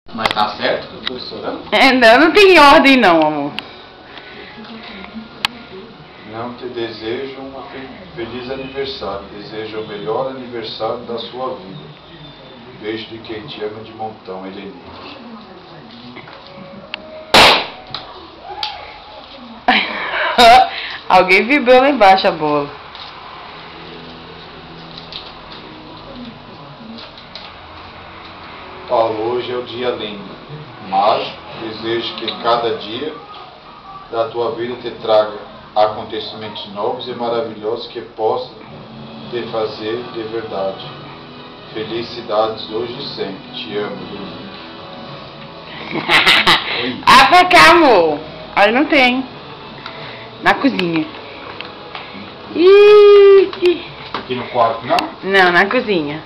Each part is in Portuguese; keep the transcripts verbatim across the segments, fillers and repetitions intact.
Mas tá certo que eu tô estourando? É, não, não tem ordem não, amor. Não te desejo um feliz aniversário. Desejo o melhor aniversário da sua vida. Beijo de quem te ama de montão, Helenique. Alguém vibrou lá embaixo a bola. Paulo, hoje é o dia lindo, mágico. Desejo que cada dia da tua vida te traga acontecimentos novos e maravilhosos que possam te fazer de verdade. Felicidades hoje e sempre. Te amo, Helenique. Ah, pra cá, amor. Aí não tem. Na cozinha. Ih. Aqui no quarto, não? Não, na cozinha.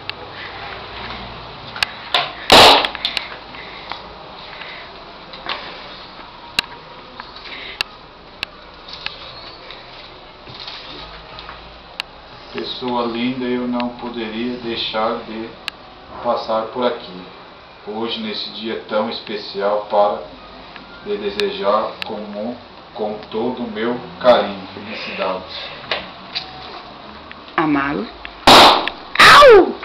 Pessoa linda, eu não poderia deixar de passar por aqui. Hoje, nesse dia tão especial, para lhe desejar com, com todo o meu carinho. Felicidades. Amá-lo. Au!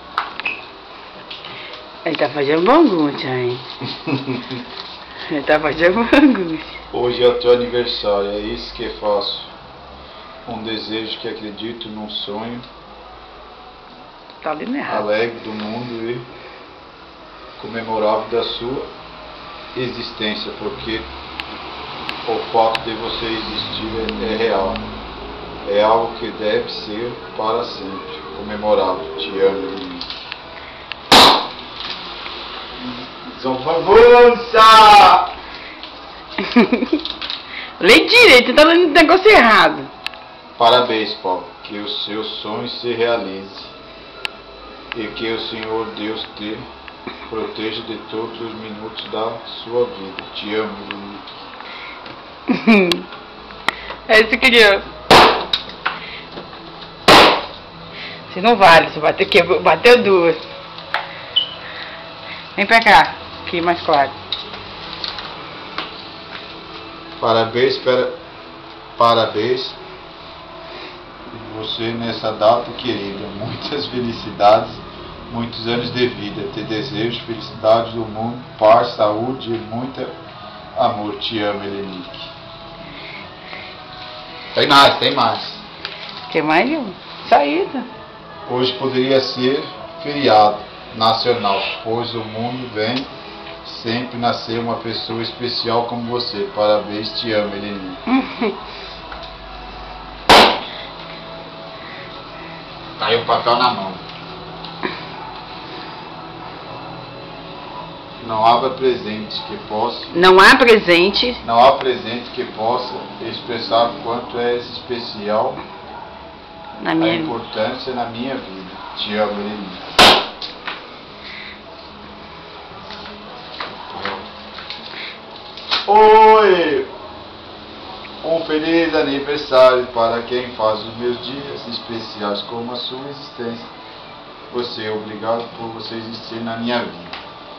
Ele tá fazendo bagunça, hein? Ele tá fazendo bagunça. Hoje é o teu aniversário, é isso que faço. Um desejo que acredito num sonho Tá lendo errado. alegre do mundo e comemorável da sua existência, porque o fato de você existir é, é real. É algo que deve ser para sempre comemorado. Te amo, Helenique. Avança! Lê direito, tá lendo negócio errado. Parabéns, Paulo. Que o seu sonho se realize e que o Senhor Deus te proteja de todos os minutos da sua vida. Te amo, Helenique. É isso, criança. Você não vale, você bateu, quebrou, bateu duas. Vem pra cá, aqui mais claro. Parabéns, para, parabéns você nessa data querida. Muitas felicidades, muitos anos de vida. Te desejo felicidades do mundo, paz, saúde e muito amor. Te amo, Helenique. Tem mais, tem mais. Tem mais um? Saída. Hoje poderia ser feriado nacional, pois o mundo vem sempre nascer uma pessoa especial como você. Parabéns, te amo, Helenique. Caiu o papel na mão. Não há presente que possa. Não há presente. Não há presente que possa expressar quanto é especial Na a minha... importância na minha vida. Te amo, Helenique. Oi! Um feliz aniversário para quem faz os meus dias especiais como a sua existência. Você é obrigado por você existir na minha vida.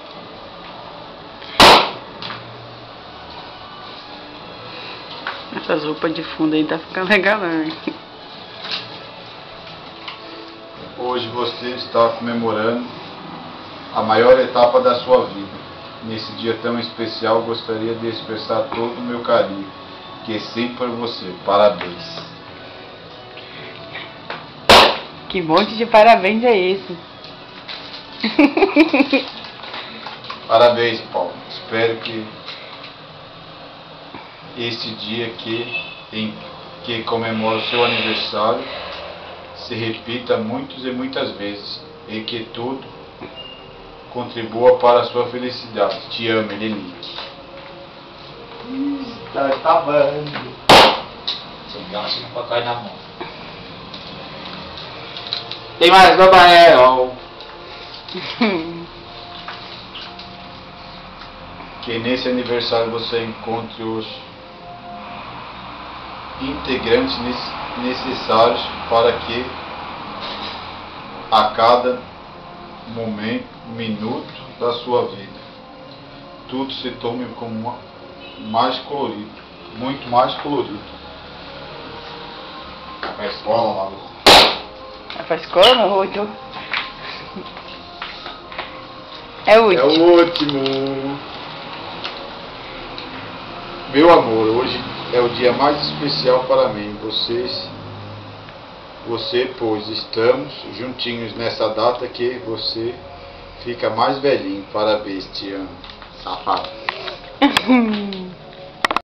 Essas roupas de fundo aí tá ficando legal, não. Hoje você está comemorando a maior etapa da sua vida. Nesse dia tão especial, gostaria de expressar todo o meu carinho, que é sempre por você. Parabéns. Que monte de parabéns é esse? Parabéns, Paulo. Espero que este dia que, em que comemora o seu aniversário se repita muitas e muitas vezes e que tudo contribua para a sua felicidade. Te amo, Helenique. Está acabando. Sem graça não pode cair na mão. Tem mais, Babael. Que nesse aniversário você encontre os integrantes necessários para que a cada momento, minuto da sua vida tudo se torne como mais colorido, muito mais colorido. Vai pra escola, Malu. Vai pra escola, meu rosto? É o É último. o último. Meu amor, hoje é o dia mais especial para mim. Vocês, você, pois estamos juntinhos nessa data que você fica mais velhinho. Parabéns, te amo. Safado.